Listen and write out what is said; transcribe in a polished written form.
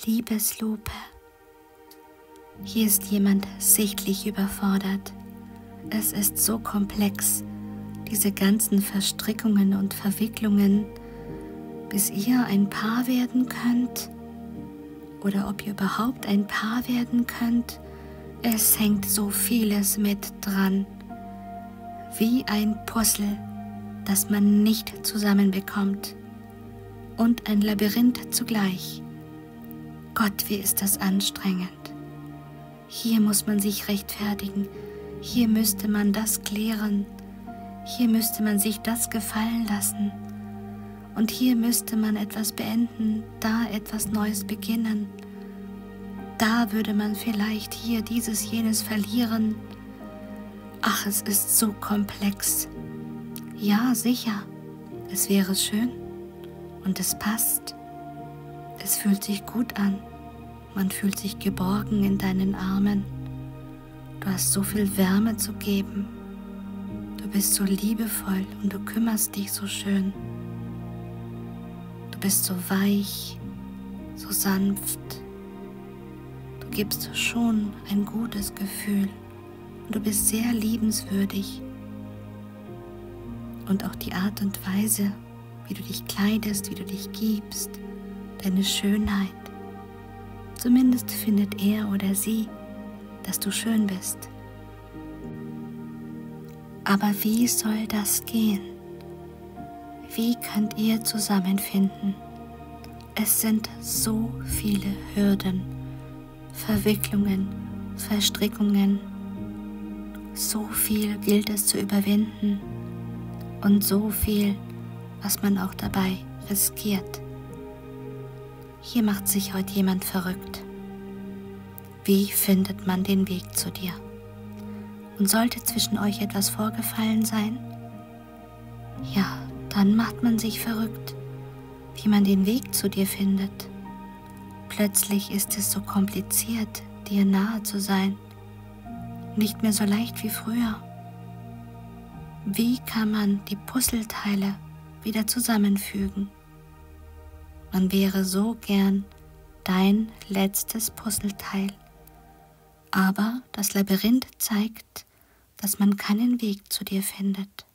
Liebeslupe. Hier ist jemand sichtlich überfordert. Es ist so komplex, diese ganzen Verstrickungen und Verwicklungen, bis ihr ein Paar werden könnt oder ob ihr überhaupt ein Paar werden könnt. Es hängt so vieles mit dran, wie ein Puzzle, das man nicht zusammenbekommt und ein Labyrinth zugleich. Gott, wie ist das anstrengend. Hier muss man sich rechtfertigen, hier müsste man das klären, hier müsste man sich das gefallen lassen und hier müsste man etwas beenden, da etwas Neues beginnen. Da würde man vielleicht hier dieses, jenes verlieren. Ach, es ist so komplex. Ja, sicher, es wäre schön und es passt. Es fühlt sich gut an. Man fühlt sich geborgen in deinen Armen. Du hast so viel Wärme zu geben. Du bist so liebevoll und du kümmerst dich so schön. Du bist so weich, so sanft. Du gibst schon ein gutes Gefühl und du bist sehr liebenswürdig. Und auch die Art und Weise, wie du dich kleidest, wie du dich gibst, deine Schönheit. Zumindest findet er oder sie, dass du schön bist. Aber wie soll das gehen? Wie könnt ihr zusammenfinden? Es sind so viele Hürden, Verwicklungen, Verstrickungen. So viel gilt es zu überwinden und so viel, was man auch dabei riskiert. Hier macht sich heute jemand verrückt. Wie findet man den Weg zu dir? Und sollte zwischen euch etwas vorgefallen sein? Ja, dann macht man sich verrückt, wie man den Weg zu dir findet. Plötzlich ist es so kompliziert, dir nahe zu sein. Nicht mehr so leicht wie früher. Wie kann man die Puzzleteile wieder zusammenfügen? Man wäre so gern dein letztes Puzzleteil. Aber das Labyrinth zeigt, dass man keinen Weg zu dir findet.